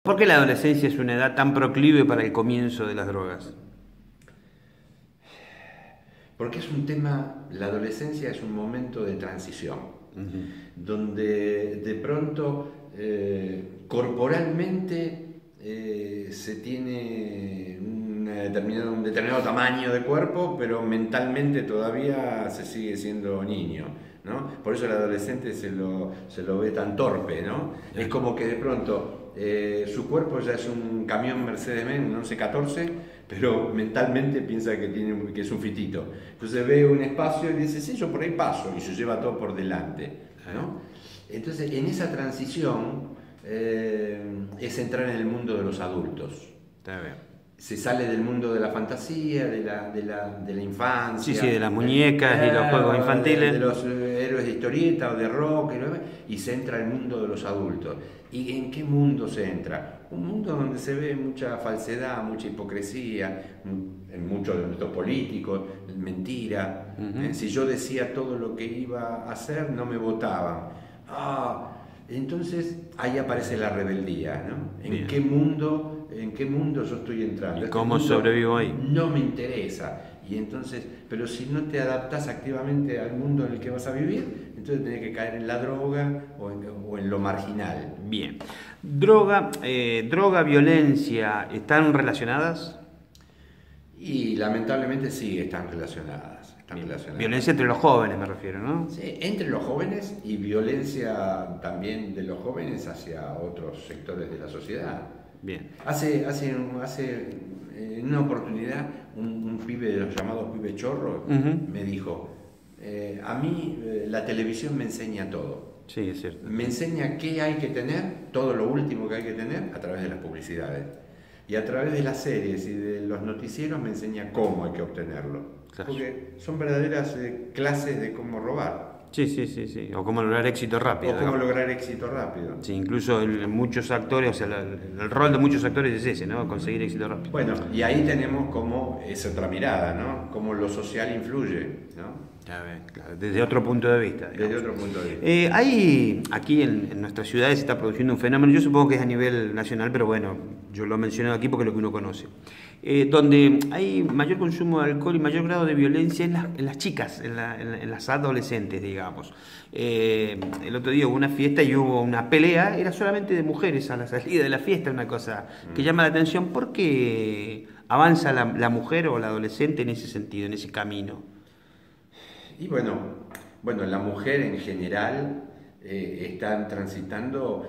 ¿Por qué la adolescencia es una edad tan proclive para el comienzo de las drogas? Porque es un tema, la adolescencia es un momento de transición, donde de pronto corporalmente se tiene un determinado tamaño de cuerpo, pero mentalmente todavía se sigue siendo niño, ¿no? Por eso el adolescente se lo ve tan torpe, ¿no? Es como que de pronto su cuerpo ya es un camión Mercedes-Benz, un 1114, pero mentalmente piensa que es un fitito. Entonces ve un espacio y dice, sí, yo por ahí paso, y se lleva todo por delante, ¿no? Entonces, en esa transición es entrar en el mundo de los adultos. Está bien. Se sale del mundo de la fantasía, de la infancia. Sí, sí, de las muñecas y los juegos infantiles. De los héroes de historieta o de rock, y se entra al mundo de los adultos. ¿Y en qué mundo se entra? Un mundo donde se ve mucha falsedad, mucha hipocresía, en muchos de nuestros políticos, mentira. Si yo decía todo lo que iba a hacer, no me votaban. Entonces ahí aparece la rebeldía, ¿no? ¿En qué mundo yo estoy entrando? ¿Y cómo sobrevivo ahí? No me interesa. Y entonces, pero si no te adaptas activamente al mundo en el que vas a vivir, entonces tenés que caer en la droga o en lo marginal. Bien. Droga, violencia, ¿están relacionadas? Y lamentablemente sí, están relacionadas. Violencia entre los jóvenes me refiero, ¿no? Sí, entre los jóvenes y violencia también de los jóvenes hacia otros sectores de la sociedad. Bien. En una oportunidad, un pibe de los llamados pibes chorros me dijo, a mí la televisión me enseña todo. Sí, es cierto. Me enseña qué hay que tener, todo lo último que hay que tener a través de las publicidades. Y a través de las series y de los noticieros me enseña cómo hay que obtenerlo. Claro. Porque son verdaderas clases de cómo robar. Sí. O cómo lograr éxito rápido. Sí, incluso muchos actores, o sea, el rol de muchos actores es ese, ¿no? Conseguir éxito rápido. Bueno, y ahí tenemos como esa otra mirada, ¿no? Cómo lo social influye, ¿no? Claro, desde otro punto de vista. Digamos. Desde otro punto de vista. Aquí en nuestras ciudades se está produciendo un fenómeno, yo supongo que es a nivel nacional, pero bueno, yo lo menciono aquí porque es lo que uno conoce. Donde hay mayor consumo de alcohol y mayor grado de violencia en las chicas, en las adolescentes, digamos. El otro día hubo una fiesta y hubo una pelea, era solamente de mujeres a la salida de la fiesta, una cosa que llama la atención. ¿Por qué avanza la mujer o la adolescente en ese sentido, en ese camino? Y bueno, la mujer en general están transitando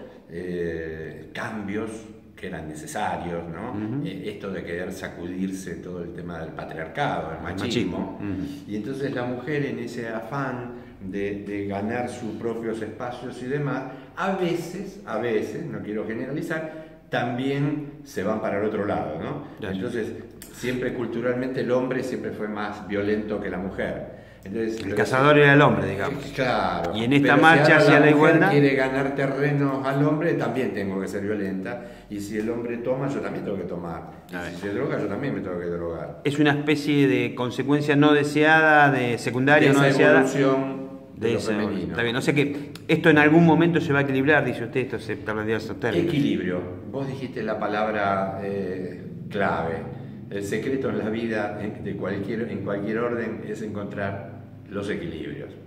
cambios que eran necesarios, ¿no? Esto de querer sacudirse todo el tema del patriarcado, el machismo. Y entonces la mujer, en ese afán de ganar sus propios espacios y demás, a veces, no quiero generalizar, también se van para el otro lado, ¿no? Entonces, siempre culturalmente el hombre siempre fue más violento que la mujer. Entonces, el cazador era el hombre, digamos. Claro. Y en esta marcha hacia la igualdad, quiere ganar terrenos al hombre, también tengo que ser violenta. Y si el hombre toma, yo también tengo que tomar. Y si se droga, yo también me tengo que drogar. Es una especie de consecuencia no deseada, de secundaria no deseada. Evolución de lo femenino. Está bien, o sea que esto en algún momento se va a equilibrar, dice usted, esto se plantea esos términos. Equilibrio. Vos dijiste la palabra clave. El secreto en la vida, en cualquier orden, es encontrar los equilibrios.